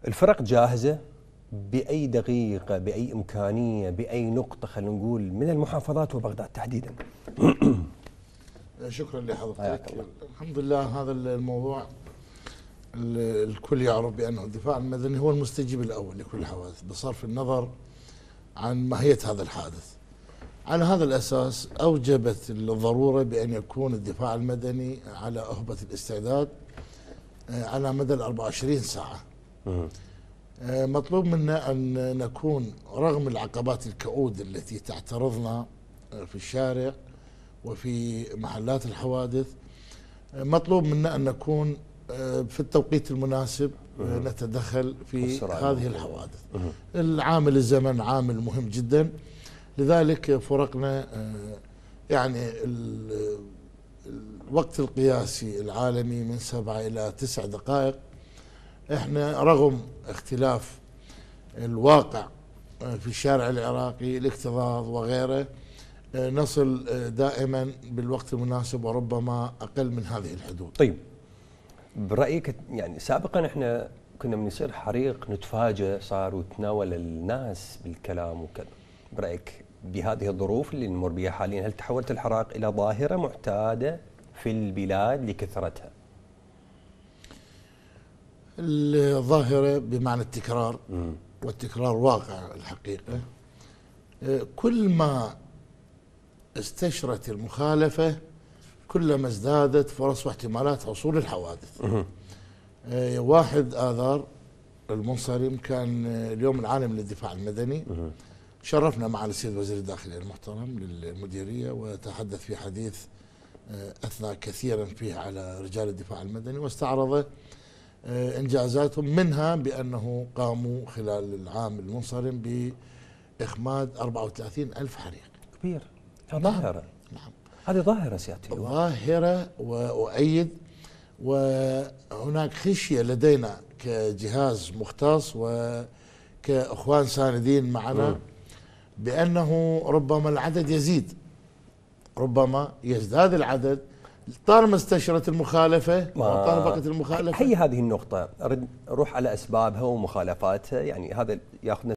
الفرق جاهزة بأي دقيقة، بأي إمكانية، بأي نقطة، خلينا نقول من المحافظات وبغداد تحديدا؟ شكرا لحضرتك. الحمد لله هذا الموضوع الكل يعرف بأنه الدفاع المدني هو المستجيب الأول لكل الحوادث بصرف النظر عن ماهية هذا الحادث. على هذا الأساس أوجبت الضرورة بأن يكون الدفاع المدني على أهبة الاستعداد على مدى 24 ساعة. مطلوب منا أن نكون رغم العقبات الكؤود التي تعترضنا في الشارع وفي محلات الحوادث، مطلوب منا أن نكون في التوقيت المناسب نتدخل في هذه الحوادث. العامل الزمن عامل مهم جدا، لذلك فرقنا يعني الوقت القياسي العالمي من 7 إلى 9 دقائق. احنا رغم اختلاف الواقع في الشارع العراقي الاكتظاظ وغيره نصل دائما بالوقت المناسب وربما اقل من هذه الحدود. طيب برايك يعني سابقا احنا كنا من يصير حريق نتفاجئ صار وتناول الناس بالكلام وكذا، برايك بهذه الظروف اللي نمر بها حاليا هل تحولت الحرائق الى ظاهره معتاده في البلاد لكثرتها؟ الظاهره بمعنى التكرار، والتكرار واقع الحقيقه. كل ما استشرت المخالفه كلما ازدادت فرص واحتمالات حصول الحوادث. 1 آذار المنصرم كان اليوم العالمي للدفاع المدني. شرفنا مع السيد وزير الداخلية المحترم للمديرية وتحدث في حديث أثنى كثيرا فيه على رجال الدفاع المدني واستعرض إنجازاتهم، منها بأنه قاموا خلال العام المنصرم بإخماد 34,000 حريق. كبير، ظاهرة. نعم، هذه ظاهرة سيادتي، ظاهرة وأؤيد. وهناك خشية لدينا كجهاز مختص وكأخوان ساندين معنا بأنه ربما العدد يزيد، ربما يزداد العدد طالما استشرت المخالفة وطالبقت المخالفة. هي هذه النقطة، أرد أروح على أسبابها ومخالفاتها، يعني هذا يأخذنا